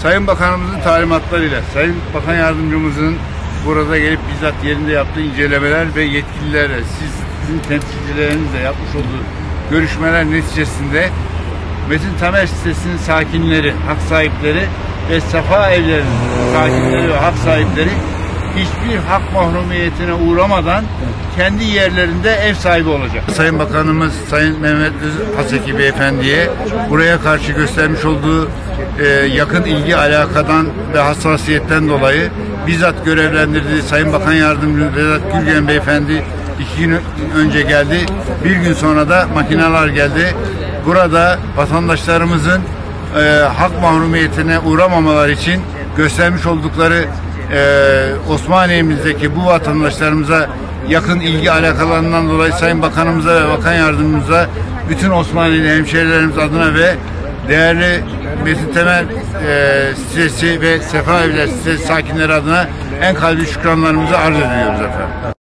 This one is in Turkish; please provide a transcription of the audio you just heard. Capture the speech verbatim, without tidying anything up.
Sayın Bakanımızın talimatlarıyla, Sayın Bakan Yardımcımızın burada gelip bizzat yerinde yaptığı incelemeler ve yetkililerle, siz, sizin temsilcilerinizle yapmış olduğu görüşmeler neticesinde Metin Tamer sitesinin sakinleri, hak sahipleri ve Safa Evleri'nin sakinleri ve hak sahipleri hiçbir hak mahrumiyetine uğramadan kendi yerlerinde ev sahibi olacak. Sayın Bakanımız Sayın Mehmet Haseki Beyefendi'ye buraya karşı göstermiş olduğu e, yakın ilgi alakadan ve hassasiyetten dolayı bizzat görevlendirdiği Sayın Bakan Yardımcısı Vedat Gülgen Beyefendi iki gün önce geldi. Bir gün sonra da makineler geldi. Burada vatandaşlarımızın e, hak mahrumiyetine uğramamaları için göstermiş oldukları e, Osmaniye'mizdeki bu vatandaşlarımıza yakın ilgi alakalarından dolayı Sayın Bakanımıza ve Bakan Yardımcımıza bütün Osmaniyeli hemşehrilerimiz adına ve değerli Metin Tamer e, sitesi ve Sefa Evler sitesi sakinleri adına en kalbi şükranlarımızı arz ediyoruz efendim.